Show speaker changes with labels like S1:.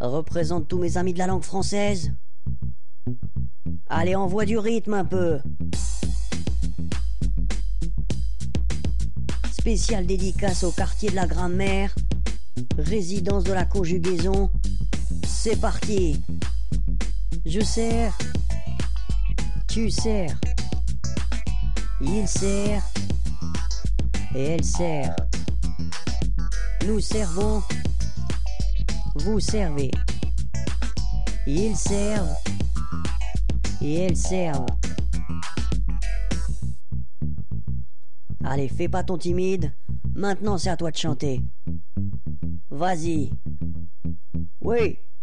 S1: représente tous mes amis de la langue française. Allez, envoie du rythme un peu. Spéciale dédicace au quartier de la grammaire, résidence de la conjugaison. C'est parti. Je sers, tu sers, il sert et elle sert. Nous servons, vous servez. Ils servent et elles servent. Allez, fais pas ton timide. Maintenant, c'est à toi de chanter. Vas-y. Oui.